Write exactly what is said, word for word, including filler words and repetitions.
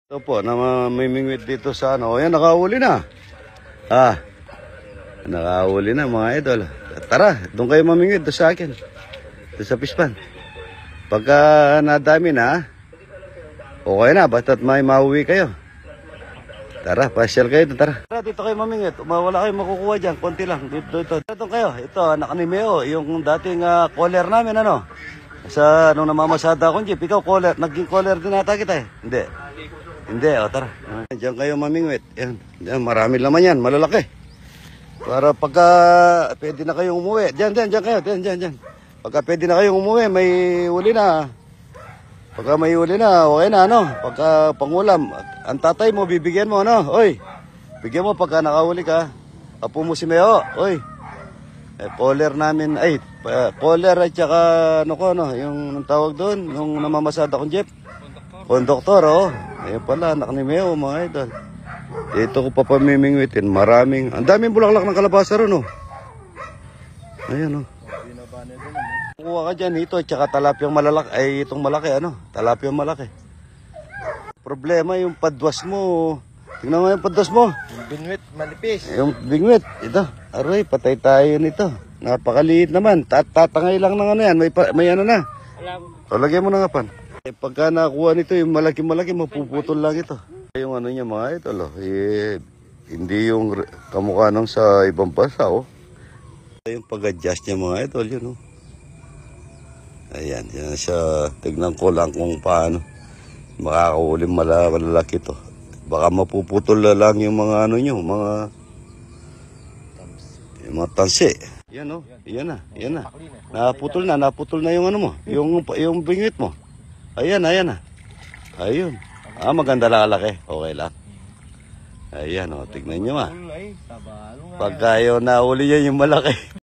Ito po, na mamimingwit dito sa ano. O yan, nakahuli na. Ah, nakahuli na mga idol. Tara, doon kayo mamingwit, doon sa akin. Doon sa pispan. Pagka nadami na, okay na, basta't may mauwi kayo. Tara, pasyal kayo, tara. Tara, dito kayo mamingwit. Wala kayong makukuha dyan, konti lang. Dito, dito. Dito kayo, ito, anak ni Meo, yung dating uh, caller namin, ano. Sa nung namamasada akong jeep, ikaw caller, naging caller din ata kita eh. Hindi. Hindi, o tara. Diyan kayo mamingwit. Yan, yan, marami laman yan, malalaki. Para pagka pwede na kayong umuwi. Diyan, diyan, diyan kayo, diyan, diyan, diyan. Pagka pwede na kayong umuwi, may uli na. Pagka may uli na, okay na, ano. Pagka pangulam, ang tatay mo, bibigyan mo, ano. Oy, bigyan mo pagka nakahuli ka. Apo mo si Meo, oy. Eh, caller namin, ay, uh, caller at saka, ano ko, ano, yung tawag doon, yung namamasada akong jeep. Konduktor, oh. Ayun pala, anak ni Meo, mga idol. Dito ko pa pamimingwitin. Maraming, ang daming bulaklak ng kalabasa ron, oh. Ayan, oh. Kuha ka dyan, ito, tsaka talapyang malalaki. Ay, itong malaki, ano? Talapyang malaki. Problema, yung padwas mo. Tingnan mo yung padwas mo. Yung bingwit, manipis. Yung bingwit, ito. Aray, patay tayo nito. Napakaliit naman. Tatangay lang ng ano yan. May, may ano na. O, lagyan mo na nga pan. Eh, pagka nakuha nito, yung malaki-malaki, mapuputol lang ito. Yung ano niya mga ito, oh, eh, hindi yung kamukha nung sa ibang bansa, oh. Yung pag-adjust niya mga ito, yun, oh. Ayan, yan siya. Tignan ko lang kung paano makakauling malalaki to. Baka mapuputol na lang yung mga ano nyo, mga yung mga tansi. Yan, oh, yan na, yan na. Naputol na, naputol na yung ano mo, yung, yung bingwit mo. Ayan, ayan na. Ayun. Ah, maganda lang kalaki. Okay lang. Ayan, o. Tignan nyo, ah. Pagka yun, nahuli yan yung malaki.